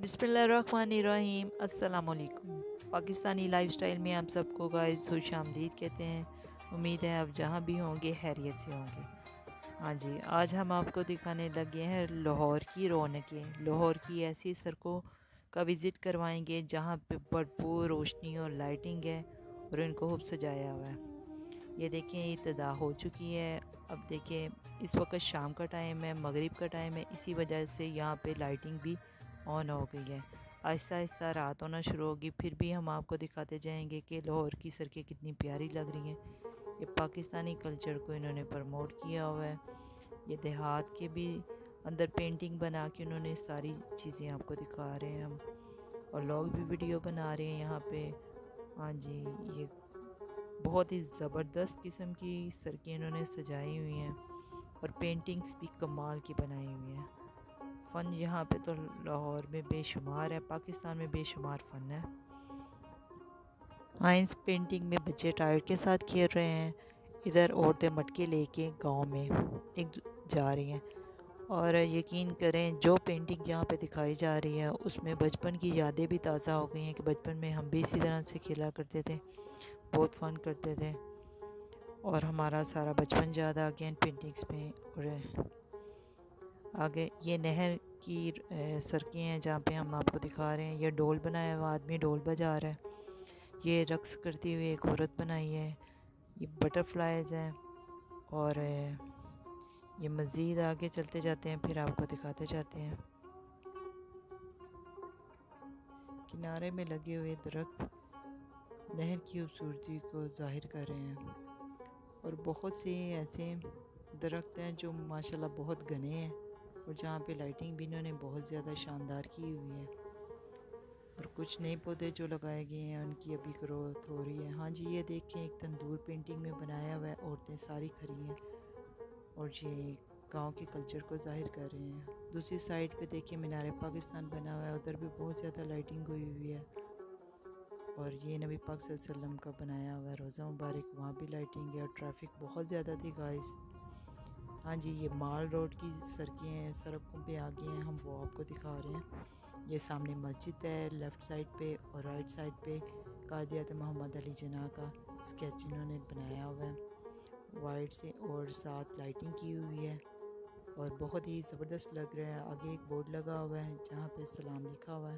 बिस्मिल्लाहिर्रहमानिर्रहीम अस्सलाम वालेकुम। पाकिस्तानी लाइफस्टाइल में आप सबको गाइस खुश आमदीद कहते हैं। उम्मीद है आप जहाँ भी होंगे खैरियत से होंगे। हाँ जी, आज हम आपको दिखाने लगे हैं लाहौर की रौनकें। लाहौर की ऐसी सड़कों का विज़िट करवाएंगे जहाँ पे भरपूर रोशनी और लाइटिंग है और इनको खूब सजाया हुआ है। ये देखें, इब्तिदा हो चुकी है। अब देखें, इस वक्त शाम का टाइम है, मगरिब का टाइम है, इसी वजह से यहाँ पे लाइटिंग भी ऑन हो गई है। आहिस्ता आहिस्ता रात होना शुरू होगी, फिर भी हम आपको दिखाते जाएंगे कि लाहौर की सड़कें कितनी प्यारी लग रही हैं। ये पाकिस्तानी कल्चर को इन्होंने प्रमोट किया हुआ है। ये देहात के भी अंदर पेंटिंग बना के उन्होंने सारी चीज़ें आपको दिखा रहे हैं हम, और लोग भी वीडियो बना रहे हैं यहाँ पे। हाँ जी, ये बहुत ही ज़बरदस्त किस्म की सड़कें इन्होंने सजाई हुई हैं और पेंटिंग्स भी कमाल की बनाई हुई हैं। फ़न यहाँ पे तो लाहौर में बेशुमार है, पाकिस्तान में बेशुमार फ़न है। हाँ, इस पेंटिंग में बच्चे टायर के साथ खेल रहे हैं। इधर औरतें मटके लेके गांव में जा रही हैं। और यकीन करें, जो पेंटिंग यहाँ पे दिखाई जा रही है उसमें बचपन की यादें भी ताज़ा हो गई हैं कि बचपन में हम भी इसी तरह से खेला करते थे, बहुत फ़न करते थे और हमारा सारा बचपन याद आ गया इन पेंटिंग्स में। और आगे ये नहर की सड़कें हैं जहाँ पे हम आपको दिखा रहे हैं। ये ढोल बनाया हुआ आदमी ढोल बजा रहा है। ये रक्स करती हुई एक औरत बनाई है। ये बटरफ्लाइज हैं। और ये मज़ीद आगे चलते जाते हैं, फिर आपको दिखाते जाते हैं। किनारे में लगे हुए दरख्त नहर की खूबसूरती को ज़ाहिर कर रहे हैं, और बहुत से ऐसे दरख्त हैं जो माशाल्लाह बहुत घने हैं और जहाँ पे लाइटिंग भी इन्होंने बहुत ज़्यादा शानदार की हुई है। और कुछ नए पौधे जो लगाए गए हैं उनकी अभी ग्रोथ हो रही है। हाँ जी, ये देखें, एक तंदूर पेंटिंग में बनाया हुआ है, औरतें सारी खड़ी हैं और ये गांव के कल्चर को जाहिर कर रहे हैं। दूसरी साइड पे देखिए मीनार पाकिस्तान बना हुआ है, उधर भी बहुत ज़्यादा लाइटिंग हुई हुई है। और ये नबी पाक सल्लल्लाहु अलैहि वसल्लम का बनाया हुआ है रोज़ा मुबारक, वहाँ भी लाइटिंग है और ट्रैफिक बहुत ज़्यादा थी गाइस। हाँ जी, ये माल रोड की सड़कें हैं, सड़कों पे आगे हैं, हम वो आपको दिखा रहे हैं। ये सामने मस्जिद है लेफ़्ट साइड पे, और राइट साइड पे कादियात मोहम्मद अली जिन्ना का स्केच इन्होंने बनाया हुआ है वाइट से, और साथ लाइटिंग की हुई है और बहुत ही ज़बरदस्त लग रहा है। आगे एक बोर्ड लगा हुआ है जहाँ पे सलाम लिखा हुआ है।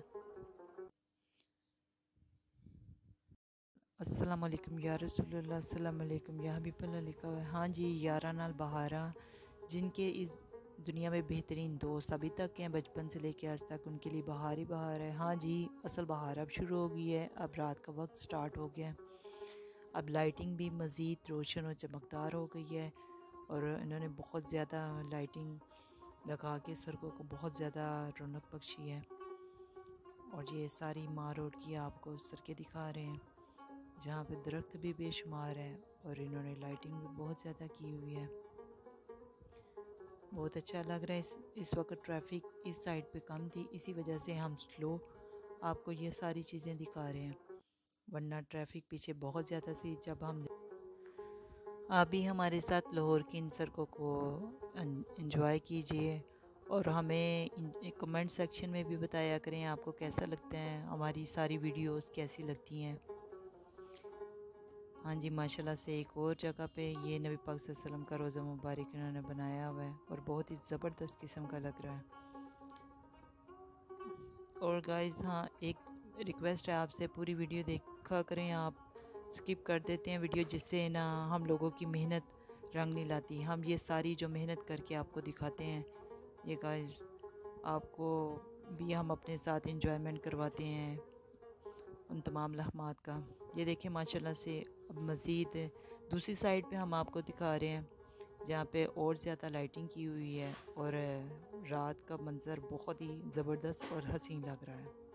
अस्सलाम वालेकुम या रसूलुल्लाह, अस्सलाम वालेकुम या हबीबल्लाह लिखा हुआ है। हाँ जी, यारा नाल बहारा, जिनके इस दुनिया में बेहतरीन दोस्त अभी तक हैं, बचपन से लेके आज तक, उनके लिए बहार ही बहार है। हाँ जी, असल बहार अब शुरू हो गई है, अब रात का वक्त स्टार्ट हो गया है। अब लाइटिंग भी मज़ीद रोशन और चमकदार हो गई है और इन्होंने बहुत ज़्यादा लाइटिंग लगा के सड़कों को बहुत ज़्यादा रौनक बख्शी है। और ये सारी माँ रोड की आपको सड़कें दिखा रहे हैं जहाँ पे दरख्त भी बेशुमार है और इन्होंने लाइटिंग भी बहुत ज़्यादा की हुई है। बहुत अच्छा लग रहा है। इस वक्त ट्रैफिक इस साइड पे कम थी, इसी वजह से हम स्लो आपको ये सारी चीज़ें दिखा रहे हैं, वरना ट्रैफिक पीछे बहुत ज़्यादा थी। जब हम आप भी हमारे साथ लाहौर की इन सड़कों को एंजॉय कीजिए और हमें कमेंट सेक्शन में भी बताया करें आपको कैसा लगता है, हमारी सारी वीडियोस कैसी लगती हैं। हाँ जी, माशाल्लाह से एक और जगह पे ये नबी पाक सल्लल्लाहु अलैहि वसल्लम का रोज़ा मुबारक इन्होंने बनाया हुआ है और बहुत ही ज़बरदस्त किस्म का लग रहा है। और गाइस, हाँ, एक रिक्वेस्ट है आपसे, पूरी वीडियो देखा करें। आप स्किप कर देते हैं वीडियो, जिससे ना हम लोगों की मेहनत रंग नहीं लाती। हम ये सारी जो मेहनत करके आपको दिखाते हैं, ये गाइस आपको भी हम अपने साथ इंजॉयमेंट करवाते हैं उन तमाम लम्हात का। ये देखें माशाल्लाह से, अब मज़ीद दूसरी साइड पे हम आपको दिखा रहे हैं जहाँ पे और ज़्यादा लाइटिंग की हुई है और रात का मंज़र बहुत ही ज़बरदस्त और हसीन लग रहा है।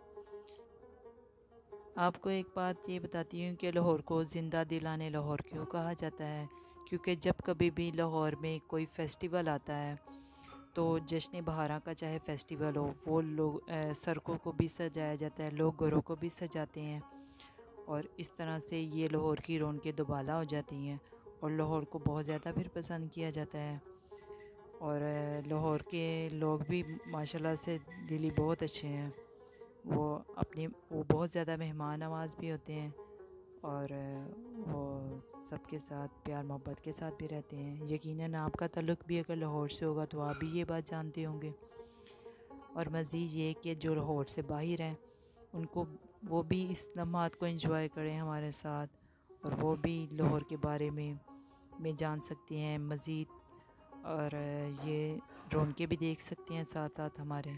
आपको एक बात ये बताती हूँ कि लाहौर को ज़िंदा दिलाने लाहौर क्यों कहा जाता है, क्योंकि जब कभी भी लाहौर में कोई फेस्टिवल आता है तो जश्न बहारा का चाहे फेस्टिवल हो, वो लोग सड़कों को भी सजाया जाता है, लोग घरों को भी सजाते हैं और इस तरह से ये लाहौर की रौनकें दोबाला हो जाती हैं और लाहौर को बहुत ज़्यादा फिर पसंद किया जाता है। और लाहौर के लोग भी माशाल्लाह से दिली बहुत अच्छे हैं। वो बहुत ज़्यादा मेहमान नवाज भी होते हैं और वो सबके साथ प्यार मोहब्बत के साथ भी रहते हैं। यकीनन आपका ताल्लुक़ भी अगर लाहौर से होगा तो आप भी ये बात जानते होंगे। और मज़ीद ये कि जो लाहौर से बाहर हैं उनको वो भी इस लम्हात को एंजॉय करें हमारे साथ, और वो भी लाहौर के बारे में जान सकती हैं मज़ीद, और ये रौनकें भी देख सकते हैं साथ साथ हमारे।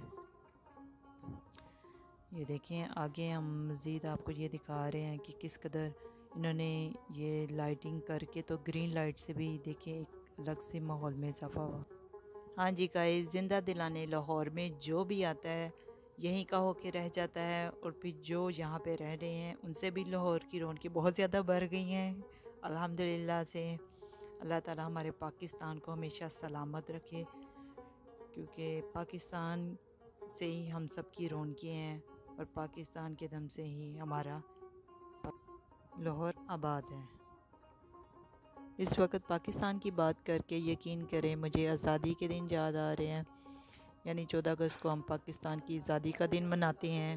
ये देखें आगे हम मज़ीद आपको ये दिखा रहे हैं कि किस कदर इन्होंने ये लाइटिंग करके तो ग्रीन लाइट से भी देखें एक अलग से माहौल में इजाफा हुआ। हाँ जी गाइस, ज़िंदा दिलाने लाहौर में जो भी आता है यहीं का होके रह जाता है, और फिर जो यहाँ पे रह रहे हैं उनसे भी लाहौर की रौनकें बहुत ज़्यादा बढ़ गई हैं अल्हम्दुलिल्लाह से। अल्लाह ताला हमारे पाकिस्तान को हमेशा सलामत रखे, क्योंकि पाकिस्तान से ही हम सब की रौनकें हैं और पाकिस्तान के दम से ही हमारा लाहौर आबाद है। इस वक्त पाकिस्तान की बात करके यकीन करें मुझे आज़ादी के दिन याद आ रहे हैं, यानी 14 अगस्त को हम पाकिस्तान की आज़ादी का दिन मनाते हैं।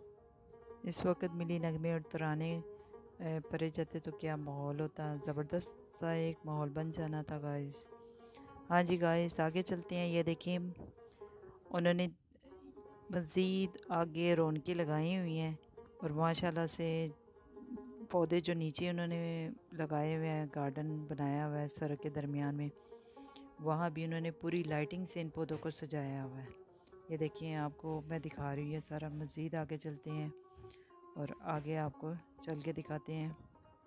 इस वक्त मिली नगमे और तराने पढ़े जाते तो क्या माहौल होता, ज़बरदस्त सा एक माहौल बन जाना था गाइस। हाँ जी गाइस, आगे चलते हैं। ये देखिए उन्होंने मज़ीद आगे रौनकें लगाई हुई हैं, और माशाल्लाह से पौधे जो नीचे उन्होंने लगाए हुए हैं, गार्डन बनाया हुआ है सड़क के दरमियान में, वहाँ भी उन्होंने पूरी लाइटिंग से इन पौधों को सजाया हुआ है। ये देखिए आपको मैं दिखा रही हूँ सारा। मज़ीद आगे चलते हैं और आगे आपको चल के दिखाते हैं।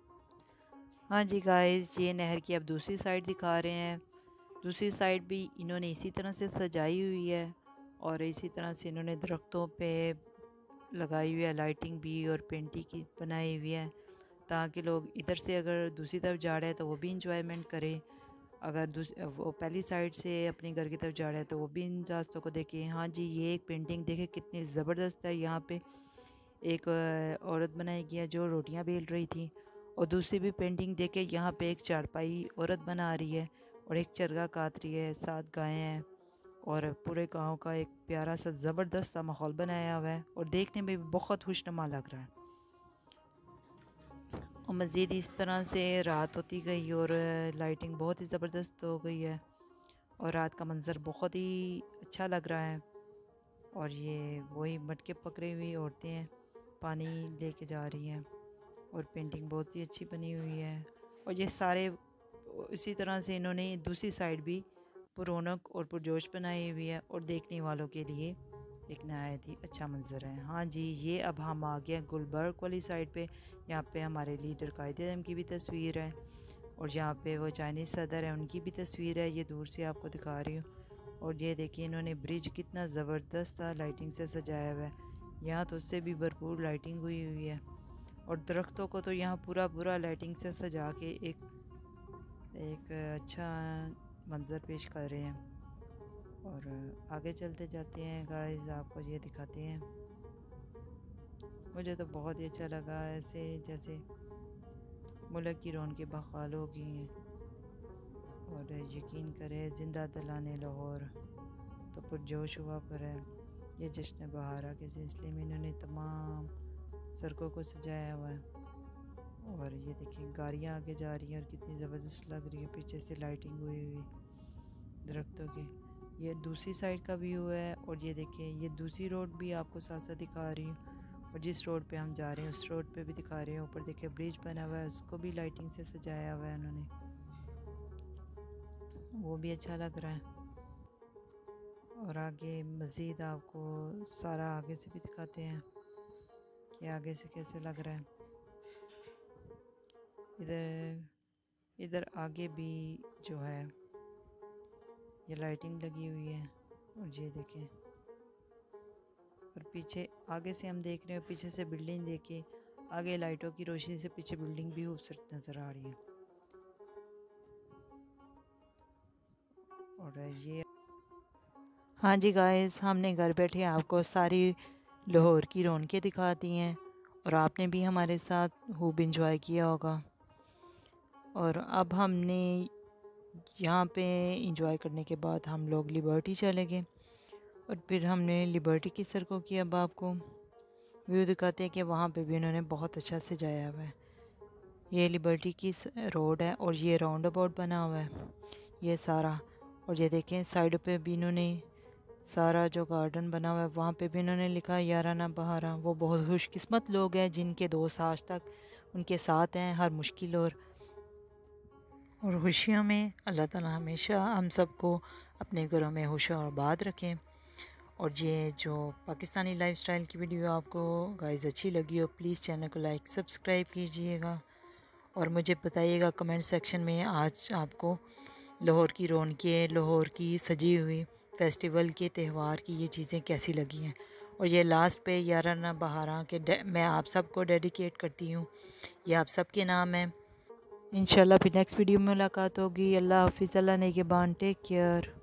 हाँ जी गाइस, ये नहर की अब दूसरी साइड दिखा रहे हैं। दूसरी साइड भी इन्होंने इसी तरह से सजाई हुई है, और इसी तरह से इन्होंने दरख्तों पे लगाई हुई है लाइटिंग भी, और पेंटिंग की बनाई हुई है, ताकि लोग इधर से अगर दूसरी तरफ जा रहे हैं तो वो भी इंजॉयमेंट करें, अगर वो पहली साइड से अपने घर की तरफ जा रहे हैं तो वो भी इन रास्तों को देखें। हाँ जी, ये एक पेंटिंग देखें कितनी ज़बरदस्त है। यहाँ पे एक औरत बनाई गई है जो रोटियां बेल रही थी, और दूसरी भी पेंटिंग देखे यहाँ पे एक चारपाई औरत बना रही है और एक चरगा काट रही है, 7 गायें हैं, और पूरे गांव का एक प्यारा सा ज़बरदस्त सा माहौल बनाया हुआ है, और देखने में भी बहुत खुशनुमा लग रहा है। और मज़ीद इस तरह से रात होती गई और लाइटिंग बहुत ही ज़बरदस्त हो गई है, और रात का मंज़र बहुत ही अच्छा लग रहा है। और ये वही मटके पकड़ी हुई औरतें हैं, पानी लेके जा रही हैं, और पेंटिंग बहुत ही अच्छी बनी हुई है। और ये सारे इसी तरह से इन्होंने दूसरी साइड भी पुरौनक और पुरजोश बनाई हुई है, और देखने वालों के लिए एक नहायत ही अच्छा मंजर है। हाँ जी, ये अब हम आ गए गुलबर्ग वाली साइड पे। यहाँ पे हमारे लीडर कायद-ए-आज़म की भी तस्वीर है, और यहाँ पे वो चाइनीज़ सदर है उनकी भी तस्वीर है। ये दूर से आपको दिखा रही हूँ। और ये देखिए इन्होंने ब्रिज कितना ज़बरदस्त था लाइटिंग से सजाया हुआ है। यहाँ तो उससे भी भरपूर लाइटिंग हुई है, और दरख्तों को तो यहाँ पूरा पूरा लाइटिंग से सजा के एक अच्छा मंज़र पेश कर रहे हैं। और आगे चलते जाते हैं गाइस, आपको ये दिखाते हैं। मुझे तो बहुत ही अच्छा लगा, ऐसे जैसे मुल्क की रौनकें बहाल हो गई हैं। और यकीन करें ज़िंदा दिलाने लाहौर तो पुरजोश हुआ पर है। ये जश्न बहारा के सिलसिले में इन्होंने तमाम सड़कों को सजाया हुआ है। और ये देखिए गाड़ियाँ आगे जा रही हैं और कितनी ज़बरदस्त लग रही है, पीछे से लाइटिंग हुई हुई दरख्तों की। ये दूसरी साइड का व्यू है, और ये देखिए ये दूसरी रोड भी आपको साथ साथ दिखा रही हूँ, और जिस रोड पे हम जा रहे हैं उस रोड पे भी दिखा रहे हैं। ऊपर देखिए ब्रिज बना हुआ है, उसको भी लाइटिंग से सजाया हुआ है उन्होंने, वो भी अच्छा लग रहा है। और आगे मज़ीद आपको सारा आगे से भी दिखाते हैं कि आगे से कैसे लग रहा है। इधर आगे भी जो है ये लाइटिंग लगी हुई है, और ये देखें। और पीछे आगे से हम देख रहे हैं, पीछे से बिल्डिंग देखिए, आगे लाइटों की रोशनी से पीछे बिल्डिंग भी खूबसूरत नज़र आ रही है। और ये हाँ जी गाइस, हमने घर बैठे आपको सारी लाहौर की रौनकें दिखा दी हैं, और आपने भी हमारे साथ खूब इंजॉय किया होगा। और अब हमने यहाँ पे इंजॉय करने के बाद हम लोग लिबर्टी चले गए, और फिर हमने लिबर्टी की सड़कों की अब आपको व्यू दिखाते हैं कि वहाँ पे भी उन्होंने बहुत अच्छा सजाया हुआ है। ये लिबर्टी की रोड है और ये राउंड अबाउट बना हुआ है ये सारा। और ये देखें साइड पे भी इन्होंने सारा जो गार्डन बना हुआ है वहाँ पे भी इन्होंने लिखा याराना बहारा। वो बहुत खुशकिस्मत लोग हैं जिनके दोस्त आज तक उनके साथ हैं हर मुश्किल और खुशियों में। अल्लाह ताला हमेशा हम सबको अपने घरों में खुश और आबाद रखें। और ये जो पाकिस्तानी लाइफस्टाइल की वीडियो आपको गाइस अच्छी लगी हो, प्लीज़ चैनल को लाइक सब्सक्राइब कीजिएगा और मुझे बताइएगा कमेंट सेक्शन में आज आपको लाहौर की रौनकें, लाहौर की सजी हुई फेस्टिवल के त्यौहार की ये चीज़ें कैसी लगी हैं। और ये लास्ट पे याराना बहारा के मैं आप सबको डेडिकेट करती हूँ, ये आप सबके नाम है। इंशाल्लाह फिर नेक्स्ट वीडियो में मुलाकात होगी। अल्लाह हाफिज़, अल्लाह नेगेबान, टेक केयर।